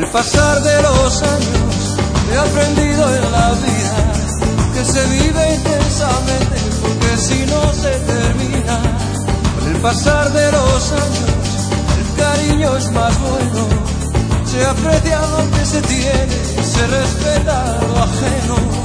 pasar de los años he aprendido en la vida que se vive intensamente, porque si no se termina. Con el pasar de los años el cariño es más bueno, se aprecia lo que se tiene, se respeta lo ajeno.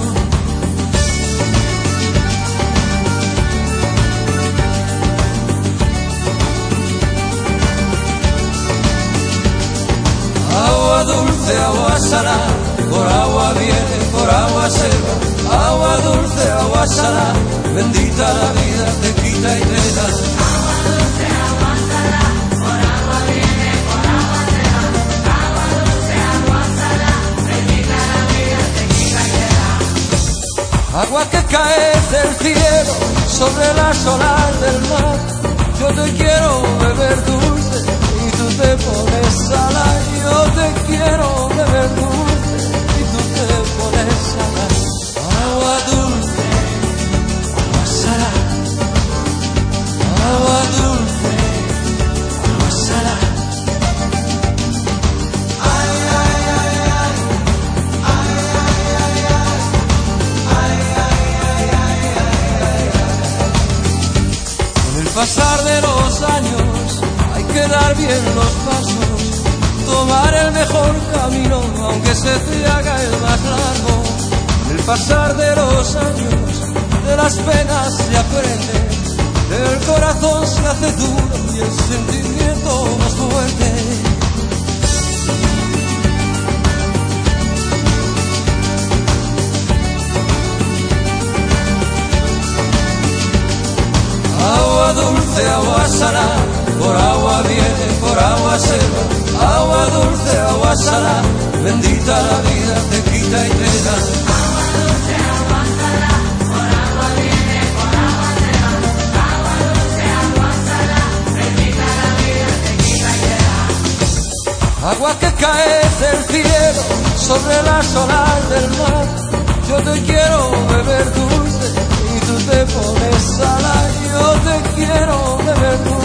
Agua dulce, agua salada, por agua viene, por agua se va. Agua dulce, agua salada, bendita la vida, te quita y te da. Agua dulce, agua salada, por agua viene, por agua se va. Agua dulce, agua salada, bendita la vida, te quita y te da. Agua que cae del cielo sobre las olas del mar. Yo te quiero beber dulce y tú te pones salada. Yo te quiero beber dulce y tú te pones salada. Agua dulce, agua salada. Agua dulce, agua salada. Ay, ay, ay, ay. Ay, ay, ay, ay. Ay, ay, ay, ay, ay, ay. Con el pasar de los años hay que dar bien los pasos, tomar el mejor camino, aunque se te haga el más largo. Con el pasar de los años, de las penas se aprende, el corazón se hace duro y el sentimiento más fuerte. Agua dulce, agua salada, por agua viene, por agua se va. Agua dulce, agua salada, bendita la vida, te quita y te da. Agua dulce, agua salada, por agua viene, por agua se va. Agua dulce, agua salada, bendita la vida, te quita y te da. Agua que cae del cielo sobre las olas del mar. Yo te quiero beber dulce y tú te pones salada. Yo te quiero beber dulce